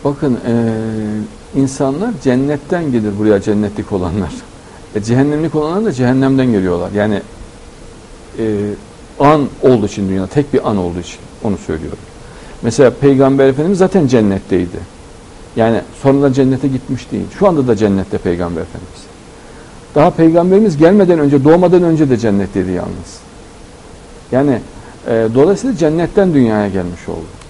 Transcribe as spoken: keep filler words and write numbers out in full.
Bakın e, insanlar cennetten gelir buraya, cennetlik olanlar. E, cehennemlik olanlar da cehennemden geliyorlar. Yani e, an olduğu için dünyada, tek bir an olduğu için onu söylüyorum. Mesela Peygamber Efendimiz zaten cennetteydi. Yani sonradan cennete gitmiş değil. Şu anda da cennette Peygamber Efendimiz. Daha Peygamberimiz gelmeden önce, doğmadan önce de cennetteydi yalnız. Yani e, dolayısıyla cennetten dünyaya gelmiş oldu.